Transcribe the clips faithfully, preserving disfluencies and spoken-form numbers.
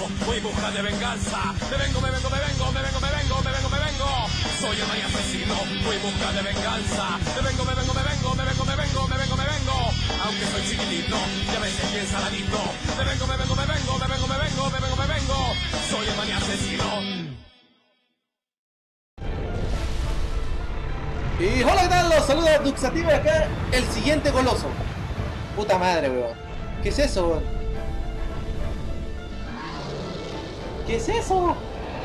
voy en busca de venganza. Me vengo, me vengo, me vengo, me vengo, me vengo, me vengo, me vengo. Soy el maní asesino, voy en busca de venganza. Me vengo, me vengo, me vengo, me vengo, me vengo, me vengo, me vengo. Aunque soy chiquitito y a veces bien saladito. Me vengo, me vengo, me vengo, me vengo, me vengo, me vengo, me vengo. Soy el maní asesino. Y hola, ¿qué tal? Los saluda Duxative, acá el siguiente goloso. Puta madre, weón. ¿Qué es eso, weón? ¿Qué es eso?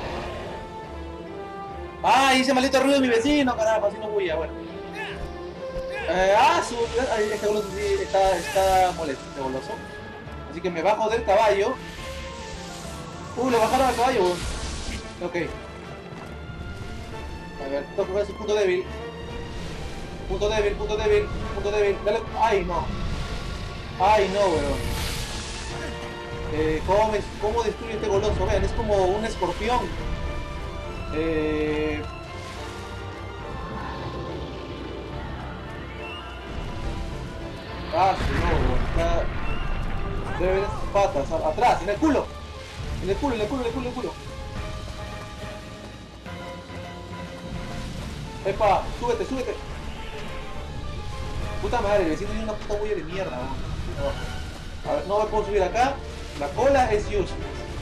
Ah, hice maldito ruido de mi vecino, carajo, así no bulla, bueno. Eh, ah, su, este goloso sí está, está molesto, este goloso. Así que me bajo del caballo. Uh, le bajaron al caballo, weón. Ok. A ver, tengo que ver su punto débil. Punto débil, punto débil, punto débil. Dale. Ay, no. Ay, no, weón. Eh, ¿cómo, me, ¿Cómo destruye este goloso? Vean, es como un escorpión. Eh... Ah, sí, no, weón. Está... Debe ver sus patas. Atrás, en el culo. En el culo, en el culo, en el culo, en el culo. Epa, súbete, súbete. Puta madre, el vecino tiene una puta huella de mierda, ¿no? A ver, no me puedo subir acá. La cola es useless.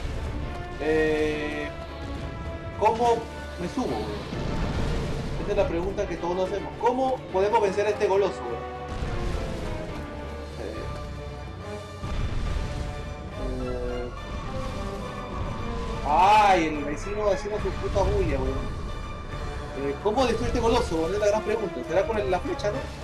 Eh, ¿Cómo me subo, güey? Esta es la pregunta que todos nos hacemos. ¿Cómo podemos vencer a este goloso, güey? Eh, eh, Ay, el vecino haciendo su puta bulla, güey. Eh, ¿Cómo destruir este goloso, güey? Es la gran pregunta. ¿Será con el, la flecha, no?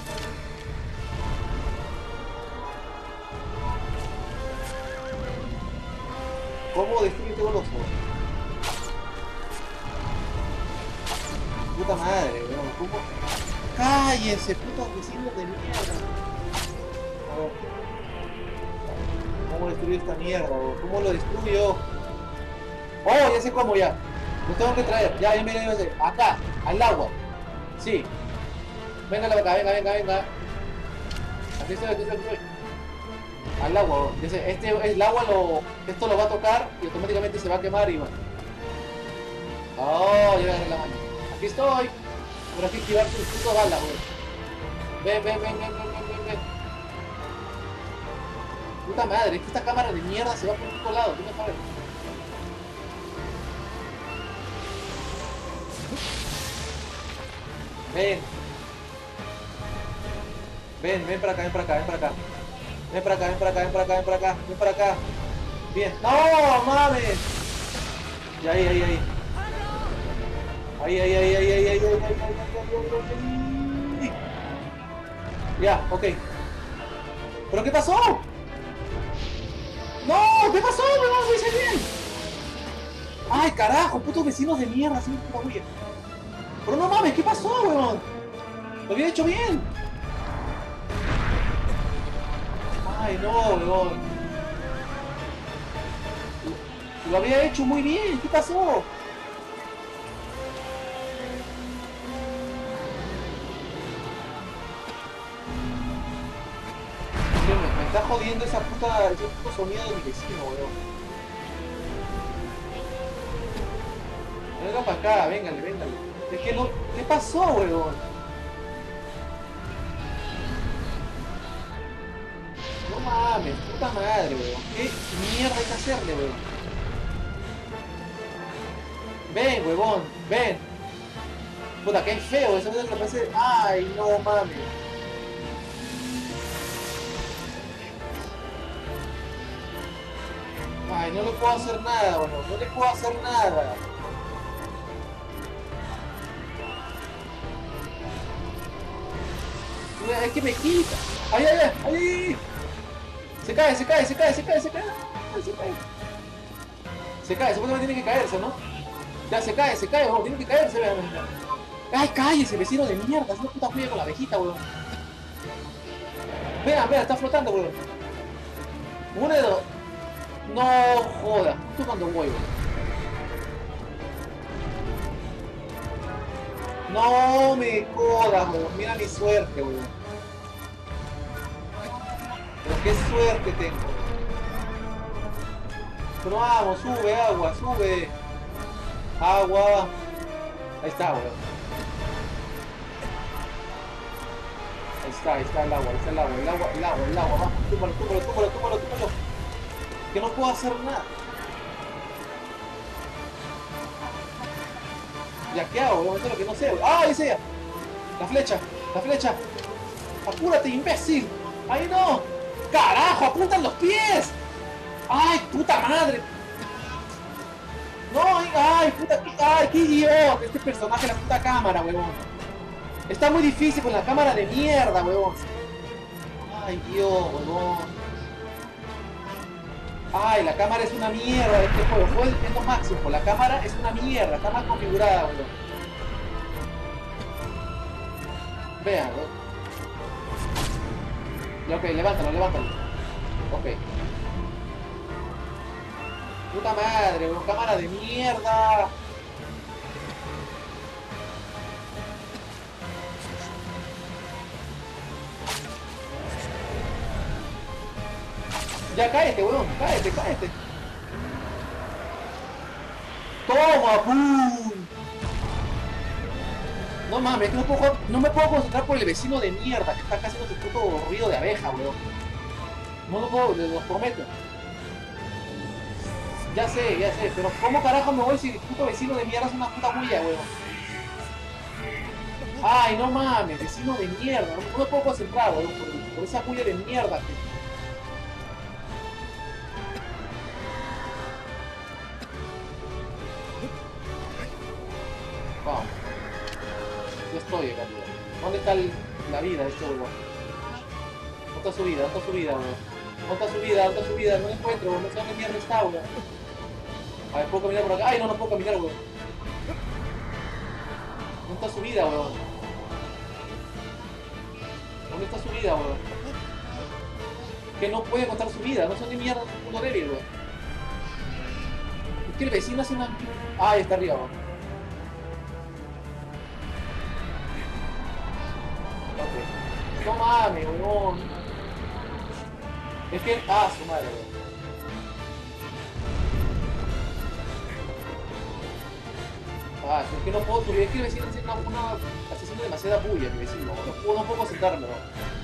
¿Cómo destruir este goloso? Puta madre, weón. ¿Cómo? ¡Cállense, putos vecinos de mierda! ¿Cómo destruir esta mierda, weón? ¿Cómo lo destruyo? ¡Oh, ya sé cómo ya! Lo tengo que traer. Ya, ya me lo sé. Acá, al agua. Sí. Venga, acá, venga, venga, venga. Aquí estoy, aquí estoy, aquí estoy. Al agua, dice, este el agua lo, esto lo va a tocar y automáticamente se va a quemar y bueno. Oh, ya voy a agarrar la mano. Aquí estoy. Pero aquí esquivar sus putas balas, güey. Ven, ven, ven, ven, ven, ven, ven, ven. Puta madre, es que esta cámara de mierda se va por un lado, ¿tú me sabes? Ven. Ven, ven para acá, ven para acá, ven para acá. Ven para acá, ven para acá, ven para acá, ven para acá, ven para acá. Bien. ¡No, mames! Y ahí, ahí, ahí. Ahí, ahí, ahí, ahí, ahí, ahí, ahí, ahí, ahí, ahí. Ya, ok. ¿Pero qué pasó? ¡No! ¿Qué pasó? ¡Me lo hice bien! ¡Ay, carajo! Putos vecinos de mierda, así me puta bulla. Pero no mames, ¿qué pasó, weón? Lo había hecho bien. Ay, no, weón. Lo había hecho muy bien. ¿Qué pasó? Me, me está jodiendo esa puta, ese puto sonido de mi vecino, weón. Venga para acá, véngale, véngale. Es que no... ¿Qué pasó, weón? No mames, puta madre, weón. ¿Qué mierda hay que hacerle, weón? Ven, huevón, ven. Puta, qué feo, eso que parece... Ay, no mames. Ay, no le puedo hacer nada, weón. No le puedo hacer nada. Es que me quita. ¡Ay, ay, ay! ¡Ay! Se cae, se cae, se cae, se cae, se cae. Se cae. Se cae, supuestamente tiene que caerse, ¿no? Ya se cae, se cae, weón. Tiene que caerse, vean. ¡Ay, cállese, vecino de mierda! Es una puta fría con la abejita, weón. Vean, vean, está flotando, weón. Uno de dos. No joda, justo cuando voy, weón. No me jodas, weón. Mira mi suerte, weón. Pero qué suerte tengo. Pero vamos, sube, agua, sube. Agua. Ahí está, weón. Ahí está, ahí está el agua, ahí está el agua, el agua, el agua, el agua. Vamos, túmbalo, túmbalo, túmbalo, túmbalo, túmbalo. Que no puedo hacer nada. Ya, ¿qué hago? Weón, eso es lo que no sé, weón. ¡Ah, ahí sea! La flecha, la flecha. ¡Apúrate, imbécil! ¡Ahí no! ¡Carajo! ¡Apuntan los pies! ¡Ay, puta madre! ¡No! ¡Ay, puta! ¡Ay, qué idiota! Este personaje, la puta cámara, huevón. Está muy difícil con la cámara de mierda, huevón. ¡Ay, Dios, huevón! ¡Ay, la cámara es una mierda! Este juego fue es lo máximo. La cámara es una mierda. Está mal configurada, huevón. Vean, huevón. Ok, levántalo, levántalo. Ok. Puta madre, weón, cámara de mierda. Ya cállate, weón, cállate, cállate. Toma, pum. No mames, no, puedo, no me puedo concentrar por el vecino de mierda que está acá haciendo su puto ruido de abeja, weón. No lo puedo, les lo prometo. Ya sé, ya sé, pero ¿cómo carajo me voy si el puto vecino de mierda es una puta bulla, weón? Ay, no mames, vecino de mierda, no, no me puedo concentrar, weón, por, por esa bulla de mierda. Vamos. Yo estoy acá, weón. ¿Dónde está el, la vida de este weón? ¿Dónde está su vida? ¿Dónde está su vida, weón? ¿Dónde está su vida? ¿Dónde está su vida? No la encuentro, weón, no sé dónde mierda está, weón. A ver, ¿puedo caminar por acá? ¡Ay, no, no puedo caminar, weón! ¿Dónde está su vida, weón? ¿Dónde está su vida, weón? Que no puede contar su vida, no sé dónde mierda es un puto débil, weón. Es que el vecino hace una... Ah, ahí está arriba, weón. Ok. No mames, weón. Es que... Ah, su madre, weón. Ah, es que no puedo subir, es que el vecino hace una, una, está haciendo demasiada bulla, mi vecino, no puedo, no puedo sentarme, ¿no?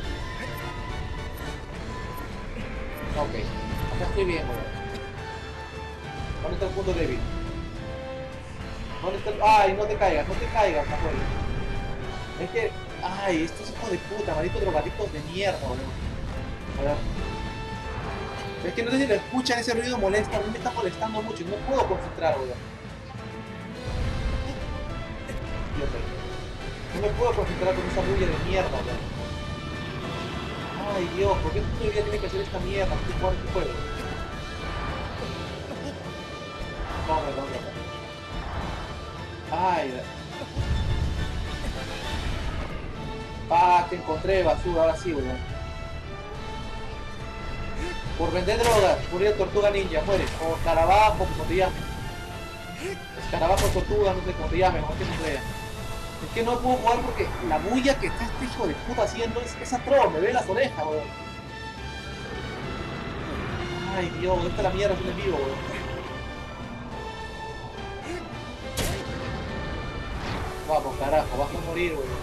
Ok, acá estoy bien, weón. ¿Dónde está el punto débil? ¿Dónde está el... Ay, no te caigas, no te caigas, Manuel. Es que... Ay, estos hijos de puta, malditos drogadictos de mierda, weón. A ver. Es que no sé si lo escuchan, ese ruido molesta, a mí me está molestando mucho y no puedo concentrar, weón. No me puedo concentrar con esa bulla de mierda, weón. Ay, Dios, ¿por qué todo el día tiene que hacer esta mierda? ¿Qué jugar este juego? No, no, no, no. Ay, ah, te encontré, basura, ahora sí, weón. Por vender drogas, morir de tortuga ninja, muere. O escarabajo, como te llames. Escarabajo, tortuga, no sé cómo te llames, no sé cómo te llames. Es que no puedo jugar porque la bulla que está este hijo de puta haciendo es, es atroz, me ve las orejas, weón. Ay, Dios, ¿dónde está la mierda? Es un enemigo, weón. Vamos, carajo, vas a morir, weón.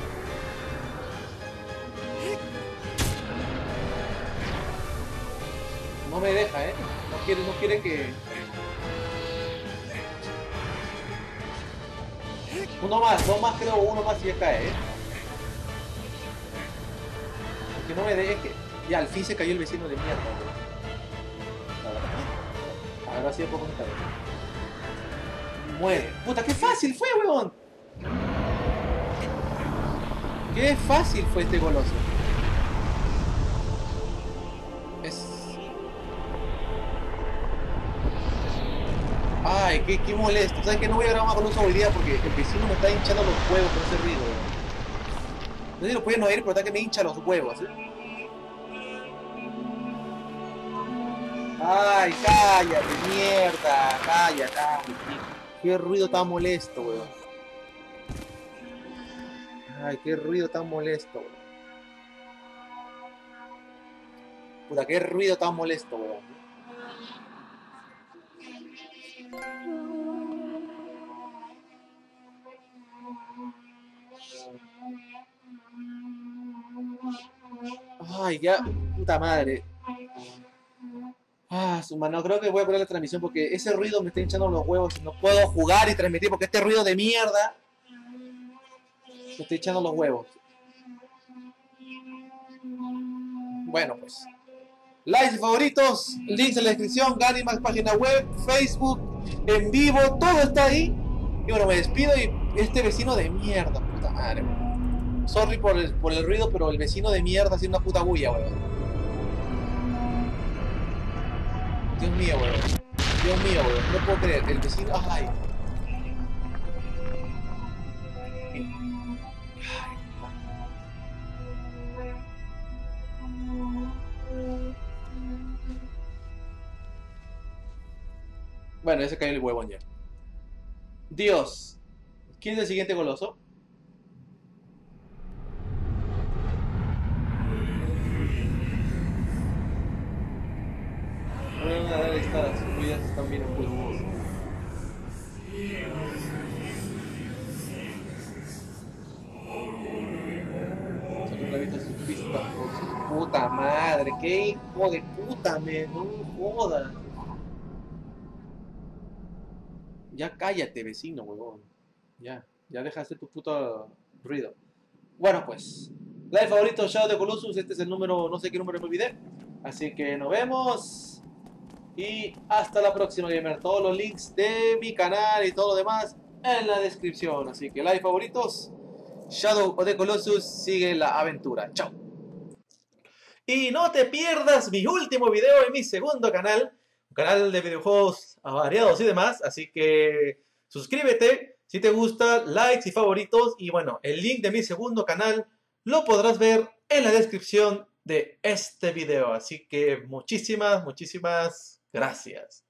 No me deja, eh. No quiere, no quiere que... Uno más, dos más creo, uno más y ya cae, eh. Porque no me deje que... Ya, al fin se cayó el vecino de mierda, weón. Ahora sí puedo contar. Muere. Puta, qué fácil fue, weón. Qué fácil fue este goloso. Es... Ay, qué, qué molesto. ¿Sabes que no voy a grabar más goloso hoy día porque el vecino me está hinchando los huevos con ese ruido, weón. No sé si lo pueden oír, pero está que me hincha los huevos, ¿eh? Ay, cállate, mierda. Cállate, cállate. Qué ruido tan molesto, weón. Ay, qué ruido tan molesto, weón. Puta, qué ruido tan molesto, weón. Ay, ya, puta madre. Ah, su mano, creo que voy a poner la transmisión porque ese ruido me está hinchando los huevos y no puedo jugar y transmitir porque este ruido de mierda me está hinchando los huevos. Bueno, pues. Likes y favoritos, links en la descripción, Ganimax, página web, Facebook, en vivo, todo está ahí. Y bueno, me despido y este vecino de mierda, puta madre. Sorry por el, por el ruido, pero el vecino de mierda haciendo una puta bulla, weón. Dios mío, weón. Dios mío, weón. No puedo creer. El vecino... Ay. Bueno, ese cayó el huevón ya. Dios. ¿Quién es el siguiente goloso? Bueno, a dar estas ruidas están bien ocultas. Son una vista su pista por su puta madre. Qué hijo de puta, me no jodas. Ya cállate, vecino, huevón. Ya, ya dejaste tu puto ruido. Bueno, pues. Live favorito, Shadow de Colossus. Este es el número, no sé qué número me olvidé. Así que nos vemos. Y hasta la próxima, gamer. Todos los links de mi canal y todo lo demás en la descripción. Así que live favoritos, Shadow of the Colossus sigue la aventura. Chao. Y no te pierdas mi último video en mi segundo canal. Un canal de videojuegos variados y demás. Así que suscríbete si te gusta, likes y favoritos. Y bueno, el link de mi segundo canal lo podrás ver en la descripción de este video. Así que muchísimas, muchísimas gracias.